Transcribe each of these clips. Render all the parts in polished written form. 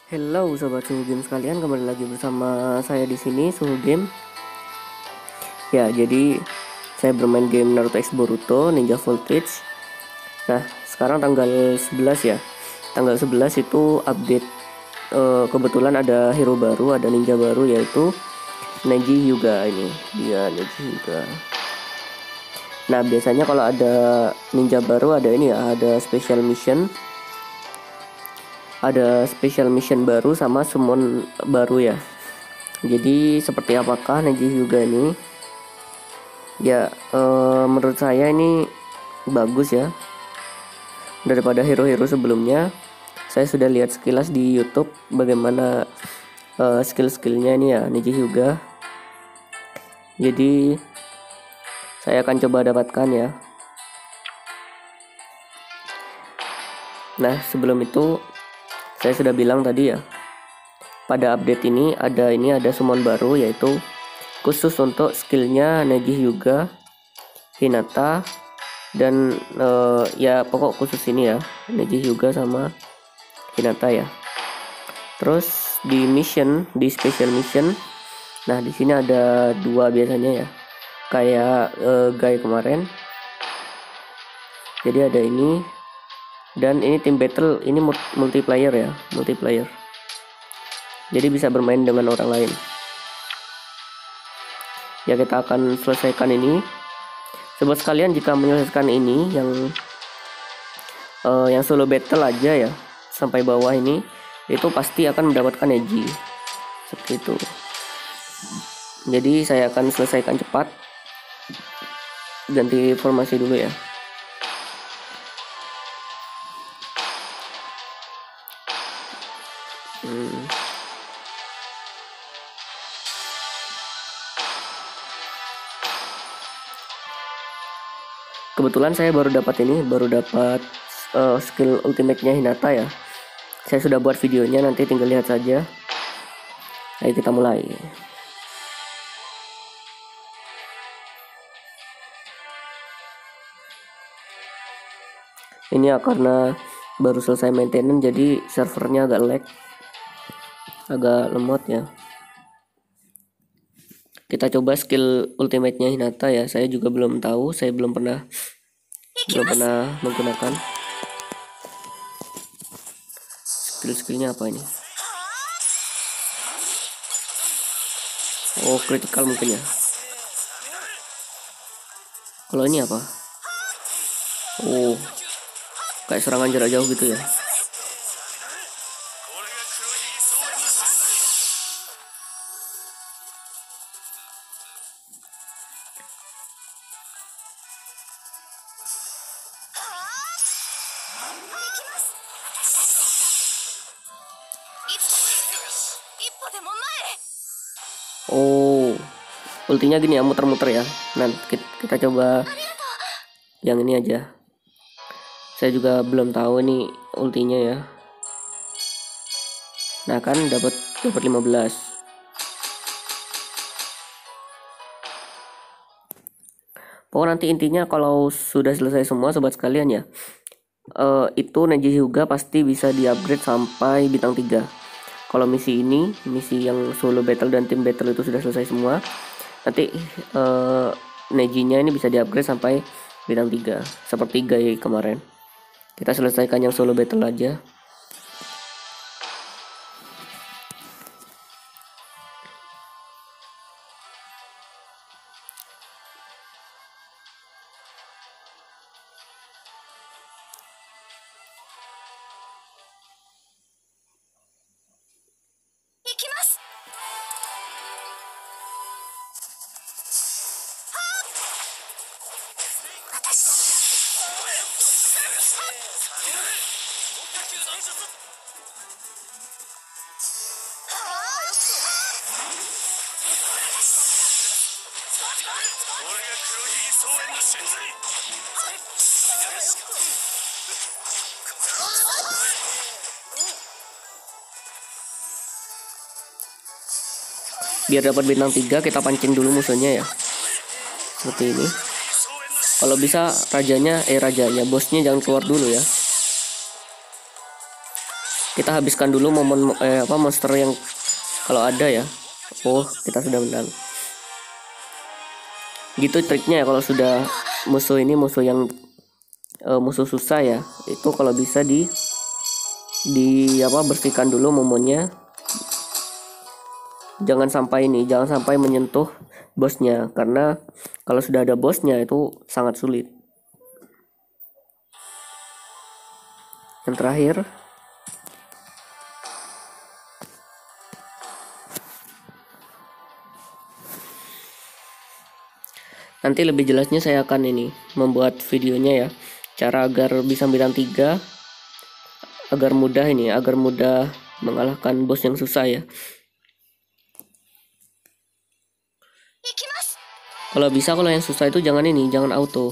Hello sobat Suhu Game sekalian, kembali lagi bersama saya di sini Suhu Game. Ya, jadi saya bermain game Naruto X Boruto Ninja Voltage. Nah, sekarang tanggal 11 ya. Tanggal 11 itu update, kebetulan ada hero baru, ada ninja baru yaitu Neji Hyuga ini. Dia Neji Hyuga. Nah, biasanya kalau ada ninja baru ada ini ya, ada special mission. Ada special mission baru sama summon baru ya. Jadi seperti apakah Neji Hyuga ini? Ya, menurut saya ini bagus ya daripada hero-hero sebelumnya. Saya sudah lihat sekilas di YouTube bagaimana skill-skillnya ini ya Neji Hyuga. Jadi saya akan coba dapatkan ya. Nah, sebelum itu saya sudah bilang tadi ya, pada update ini ada summon baru yaitu khusus untuk skillnya Neji Hyuga, Hinata, dan ya pokok khusus ini ya Neji Hyuga sama Hinata ya. Terus di special mission, nah di sini ada dua biasanya ya, kayak Guy kemarin. Jadi ada ini, dan ini team battle, ini multiplayer ya, multiplayer. Jadi bisa bermain dengan orang lain. Ya, kita akan selesaikan ini. Sobat sekalian, jika menyelesaikan ini yang solo battle aja ya sampai bawah ini, itu pasti akan mendapatkan Neji seperti itu. Jadi saya akan selesaikan cepat. Ganti formasi dulu ya. Kebetulan saya baru dapat skill ultimate-nya Hinata ya. Saya sudah buat videonya, nanti tinggal lihat saja. Ayo kita mulai. Ini ya karena baru selesai maintenance, jadi servernya agak lag, agak lemot ya. Kita coba skill ultimate-nya Hinata ya. Saya juga belum tahu, saya belum pernah menggunakan. Skill-skillnya apa ini? Oh, critical mungkin ya. Kalau ini apa? Oh, kayak serangan jarak jauh gitu ya. Oh, ultinya gini ya, muter-muter ya. Nah, kita coba yang ini aja. Saya juga belum tahu ini ultinya ya. Nah, kan dapat 15. Pokoknya nanti intinya kalau sudah selesai semua sobat sekalian ya, itu Neji Hyuga pasti bisa di-upgrade sampai bintang 3. Kalau misi yang solo battle dan team battle itu sudah selesai semua, nanti Nejinya ini bisa di-upgrade sampai bintang 3 seperti Guy kemarin. Kita selesaikan yang solo battle aja. Biar dapat bintang 3 kita pancing dulu musuhnya ya. Seperti ini. Kalau bisa rajanya bosnya jangan keluar dulu ya. Kita habiskan dulu monster yang kalau ada ya. Oh, kita sudah menang. Gitu triknya ya, kalau sudah musuh yang musuh susah ya, itu kalau bisa di bersihkan dulu momennya. Jangan sampai menyentuh bosnya, karena kalau sudah ada bosnya itu sangat sulit. Yang terakhir, nanti lebih jelasnya saya akan membuat videonya ya, cara agar bisa bintang 3, agar mudah mengalahkan bos yang susah ya. Kalau yang susah itu jangan auto.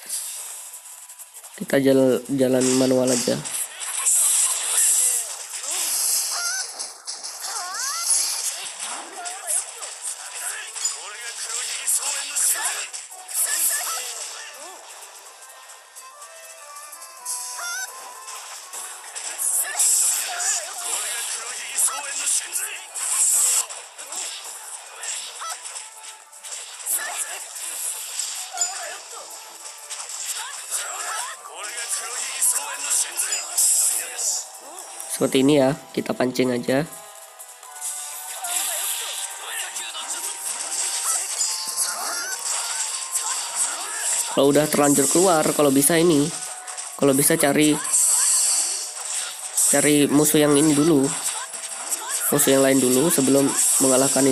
Kita jalan manual aja. Seperti ini ya, kita pancing aja. Kalau udah terlanjur keluar, kalau bisa cari musuh yang lain dulu sebelum mengalahkan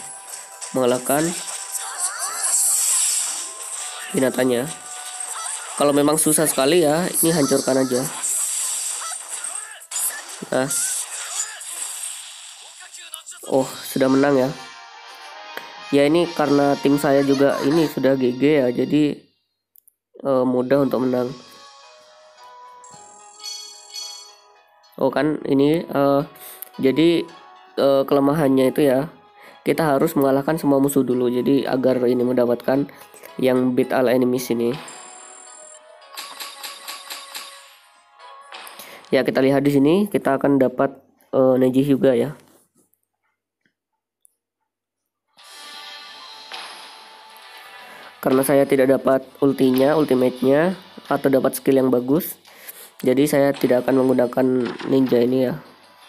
binatangnya. Kalau memang susah sekali ya, ini hancurkan aja. Nah, oh, sudah menang ya. Ya, ini karena tim saya juga ini sudah GG ya, jadi mudah untuk menang. Oh kan, ini jadi kelemahannya itu ya, kita harus mengalahkan semua musuh dulu. Jadi agar ini mendapatkan yang beat all enemies ini. Ya, kita lihat di sini kita akan dapat Neji juga ya. Karena saya tidak dapat ultimate-nya atau dapat skill yang bagus, jadi saya tidak akan menggunakan ninja ini ya.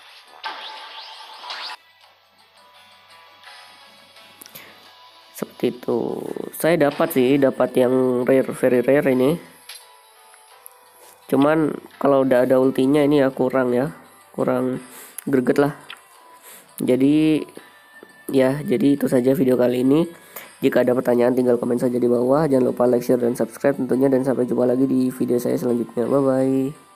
Seperti itu. Saya dapat yang rare, very rare ini. Cuman kalau udah ada ultinya ini ya kurang greget lah. Jadi itu saja video kali ini. Jika ada pertanyaan tinggal komen saja di bawah. Jangan lupa like, share, dan subscribe tentunya, dan sampai jumpa lagi di video saya selanjutnya. Bye bye.